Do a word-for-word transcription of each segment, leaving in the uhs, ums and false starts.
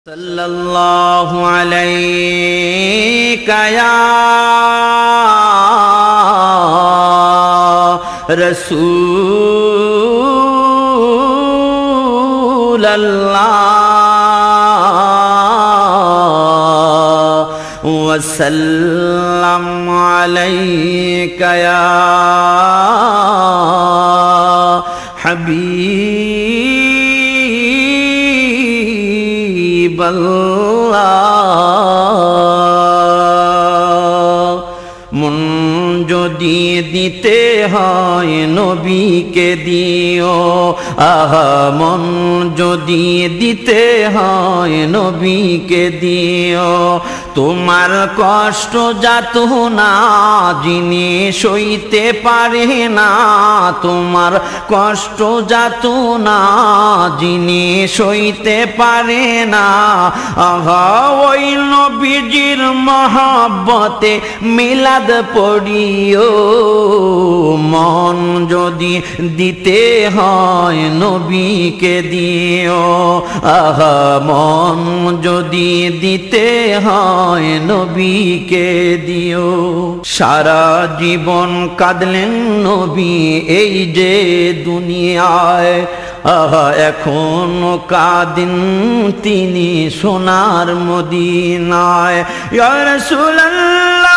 सल्लल्लाहु अलैका या रसूल अल्लाह वसल्लम अलैका या हबीब अल्लाह। मन যদি দিতে হয় নবীকে দিও, আহা মন যদি দিতে হয় নবীকে দিও। তোমার কষ্ট যাতনা যিনি সইতে পারে না, তোমার কষ্ট যাতনা যিনি সইতে পারে না, আহা ওই নবীজির মহব্বতে মিলাদ পড়িও। মন যদি দিতে হয় নবীকে দিও, আহা মন যদি দিতে হয় নবীকে দিও। সারা জীবন কাঁদলেন নবী এই যে দুনিয়ায়, আহা এখনো কাঁদেন তিনি সোনার মদিনায়। ইয়া রাসূলুল্লাহ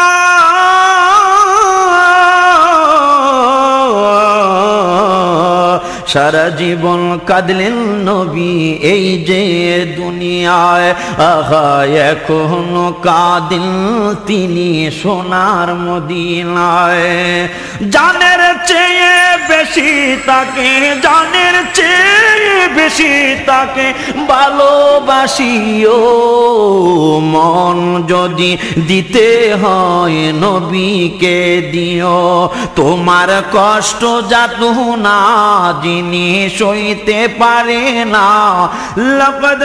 সারা জীবন কাঁদলেন নবী এই যে দুনিয়ায়, আহা এখনো কাঁদেন তিনি সোনার মদিনায়। জানের চেয়ে বেশি তাকে, জানের চেয়ে বেশি তাকে ভালোবাসিও। মন যদি দিতে হয় নবীকে দিও, তোমার কষ্ট যাতনা যিনি সইতে পারে না। লাকাদ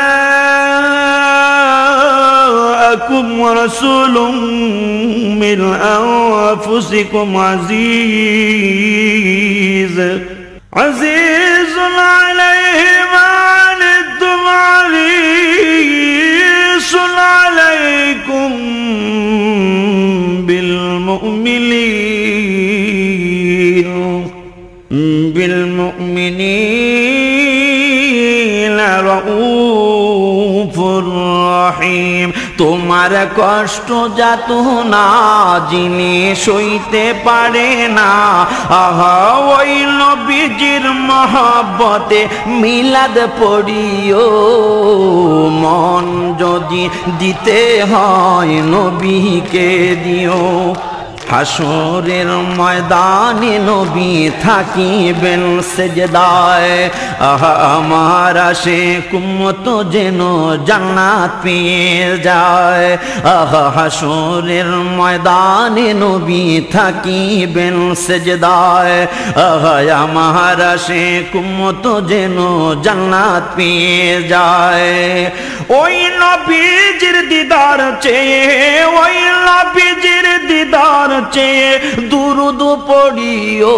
জাআকুম রাসূলুম মিন আনফুসিকুম আজিজ আজিজুন আলাইহি মা আনিতুম হারিসুন আলাইকুম বিল মুমিনিন বিল মুমিনিনা রাউফুর রহিম। তোমার কষ্ট যাতনা যিনি সইতে পারে না, আহা ওই নবীজির মহব্বতে মিলাদ পড়িও। মন যদি দিতে হয় নবীকে দিও। হাসরের ময়দানে নবী থাকিবেন সেজদায়, আহা আমার আশিক উম্মত যেন জান্নাত পেয়ে যায়। আহা হাসরের ময়দানে নবী থাকিবেন সেজদায়, আহা আমার আশিক উম্মত যেন জান্নাত পেয়ে যায়। ওই নবীজির দিদার চেয়ে, ওই নবীজির দিদার চেয়ে দুরুদ পড়িও।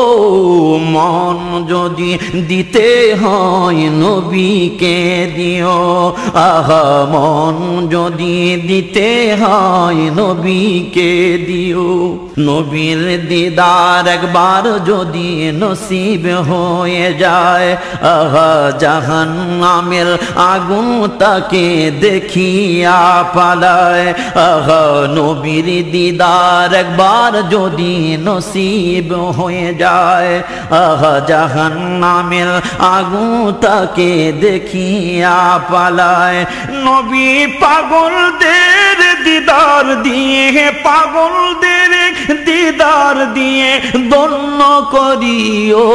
মন যদি দিতে হয় নবীকে দিও, আহা মন যদি দিতে হয় নবীকে দিও। নবীর দিদার একবার যদি নসিব হয়ে যায়, আহা জাহান্নামের আগুন তাকে দেখিয়া পালায়। আহা নবীর দিদার একবার যদি নসিব হয়ে যায়, আহা জাহান্নামের আগুন তাকে দেখিয়া পালায়। নবী পাগলদের দিদার দিয়ে, পাগলদের দিদার দিয়ে ধন্য করিও।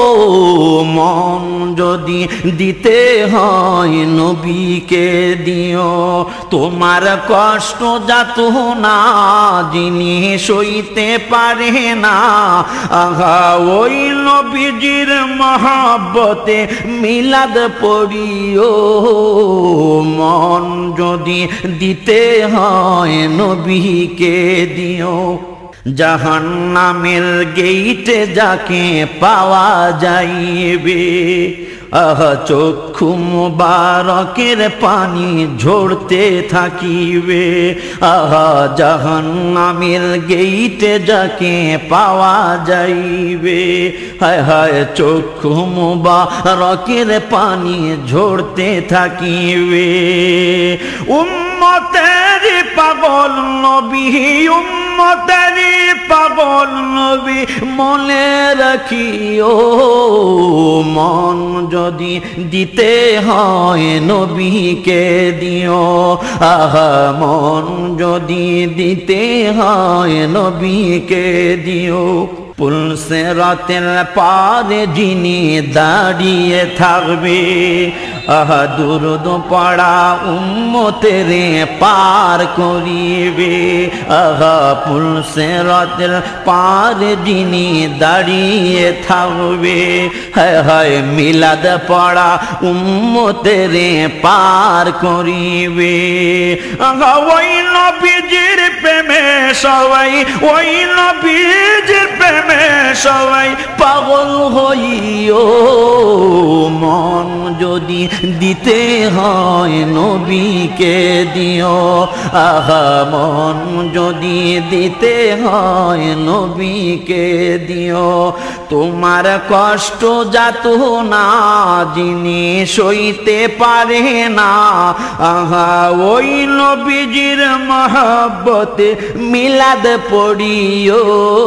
মন যদি দিতে হয় নবীকে দিও। তোমার কষ্ট যাতনা যিনি সইতে পারে না, আহা ওই নবীজির মহব্বতে মিলাদ পড়িও। মন যদি দিতে হয় নবীকে দিও। জাহান্নামের গেইটে যাকে পাওয়া যাইবে, আহা চক্ষু মুবারকের পানি ঝরতে থাকিবে আহা জাহান্নামের গেইটে যাকে পাওয়া যাইবে হায় হায় চক্ষু মুবারকের পানি ঝরতে থাকিবে উম্মতেরি পাগল নবী উম্মতেরি পাগল নবী মনে রাখিও মন যদি দিতে হয় নবীকে দিও আহা মন যদি দিতে হয় নবীকে দিও পুলসিরাতের পারে যিনি দাঁড়িয়ে থাকবে আহা দুরুদ পড়া উম্মতেরে পার করিবে আহা পুলসিরাতের পারে যিনি দাঁড়িয়ে থাকবে হায় হায় মিলাদ পড়া উম্মতেরে পার করিবে আহা ওই নবীজির প্রেমে সবাই ওই নবীজির প্রেমে সবাই পাগল হইও মন যদি দিতে হয় নবীকে দিও আহা মন যদি দিতে হয় নবীকে দিও তোমার কষ্ট যাত না যিনি সইতে পারে না আহা ওই নবীজির মহব্বতে মিলাদ পড়িও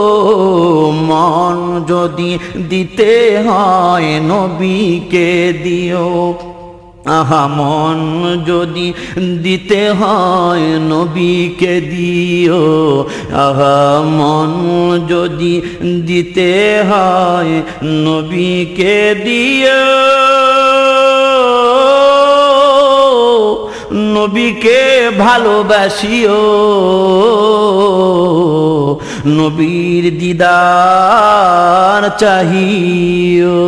মন যদি দিতে হয় নবীকে দিও আহা মন যদি দিতে হয় নবীকে দিও আহা মন যদি দিতে হয় নবীকে দিও নবীকে ভালোবাসিও নবীর দিদার চাহিও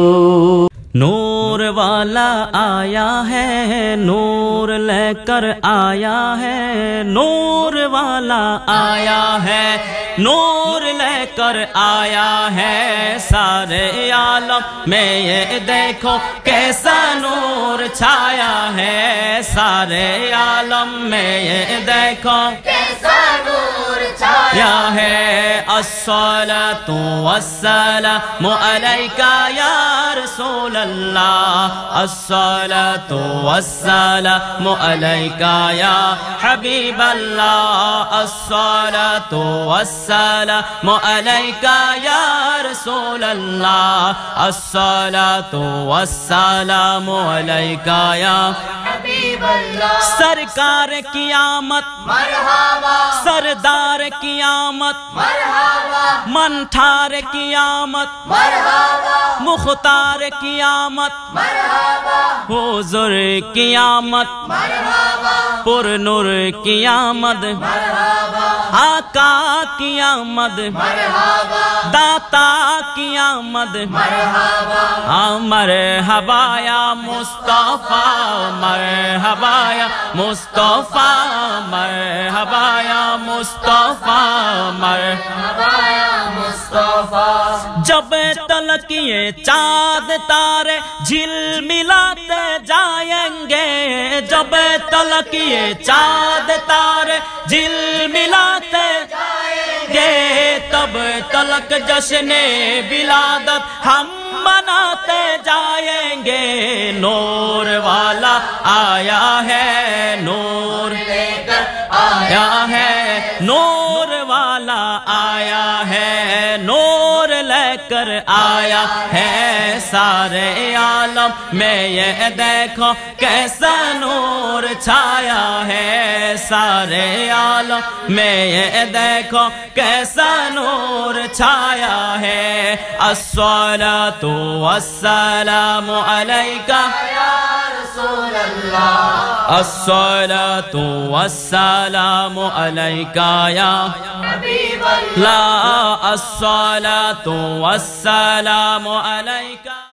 नूर वाला आया है नूर लेकर आया है नूर वाला आया है नूर लेकर आया है सारे आलम में ये देखो कैसा नूर छाया है सारे आलम में ये देखो कैसा नूर छाया है अस्सलातु वस्सलामु अलैका या रसूल अल्लाह अस्सलातु वस्सलामु अलैका या हबीब अल्लाह अस्सलातु वस्सलामु अलैका या रसूल अल्लाह अस्सलातु वस्सलामु अलैका या हबीब अल्लाह सरकार क़यामत मरहबा सरदार क़यामत मरहबा मनठार क़यामत मरहबा मुख्तार क़यामत मरहबा हुज़ूर क़यामत मरहबा पुरनूर क़यामत मरहबा आका क़यामत मरहबा दाता क़यामत मरहबा मरहबा या मुस्तफ़ा मरहबा या मुस्तफ़ा मरहबा या मुस्तफ़ा मरहबा या मुस्तफ़ा जब तलक ये चाँद तारे झिलमिलाते जाएंगे जब तलक ये चाँद तारे झिलमिलाते जाएंगे तब तलक जश्ने विलादत हम मनाते जाएंगे नूर वाला आया है नूर लेकर आया है नूर वाला आया है नूर लेकर आया है सारे आलम में ये देखो कैसा नूर छाया है सारे आलम में ये देखो कैसा नूर छाया है अस्सलातु वस्सलामु अलैका या रसूल अल्लाह अस्सलातु वस्सलामु अलैका या हबीब अल्लाह अस्सलातु वस्सलामु अलैका